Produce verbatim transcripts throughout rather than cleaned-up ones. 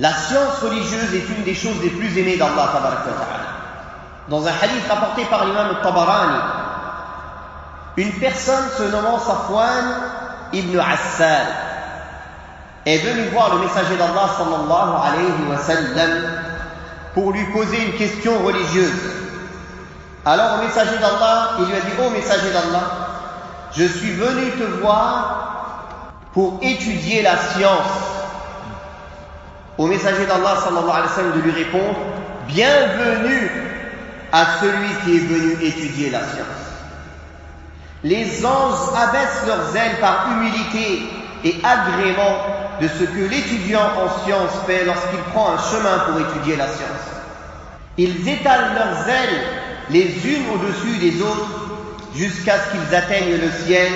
La science religieuse est une des choses les plus aimées d'Allah tabaraka wa ta'ala. Dans un hadith rapporté par l'imam al-Tabarani, une personne se nommant Safwan ibn Assal est venue voir le messager d'Allah sallallahu alayhi wa sallam pour lui poser une question religieuse. Alors au messager d'Allah, il lui a dit: ô messager d'Allah, je suis venu te voir pour étudier la science. Au messager d'Allah sallallahu alayhi wa sallam de lui répondre: bienvenue à celui qui est venu étudier la science. Les anges abaissent leurs ailes par humilité et agrément de ce que l'étudiant en science fait lorsqu'il prend un chemin pour étudier la science. Ils étalent leurs ailes les unes au-dessus des autres jusqu'à ce qu'ils atteignent le ciel.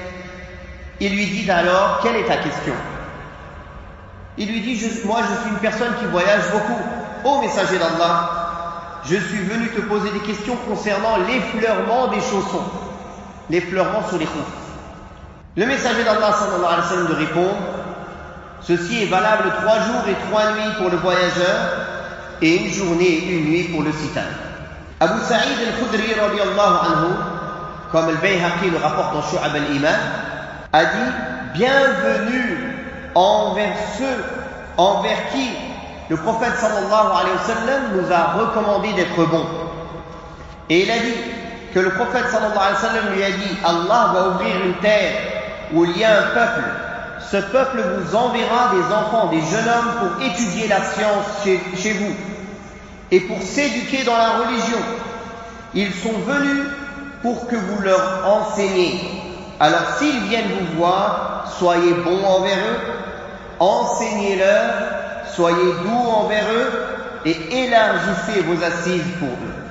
Il lui dit alors: quelle est ta question? Il lui dit: je, moi je suis une personne qui voyage beaucoup. Ô messager d'Allah, je suis venu te poser des questions concernant l'effleurement des chaussons, l'effleurement sur les coups. Le messager d'Allah sallallahu alayhi wa sallam de répondre: ceci est valable trois jours et trois nuits pour le voyageur et une journée et une nuit pour le citadin. Abu Sa'id al-Khudri radiyallahu anhu, comme al-Bayhaqi le rapporte dans Shu'ab al-Iman, a dit: bienvenue envers ceux envers qui le prophète sallallahu alayhi wa sallam nous a recommandé d'être bons. Et il a dit que le prophète sallallahu alayhi wa sallam lui a dit: Allah va ouvrir une terre où il y a un peuple. Ce peuple vous enverra des enfants, des jeunes hommes pour étudier la science chez, chez vous et pour s'éduquer dans la religion. Ils sont venus pour que vous leur enseigniez. Alors s'ils viennent vous voir, soyez bons envers eux, enseignez-leur, soyez doux envers eux et élargissez vos assises pour eux.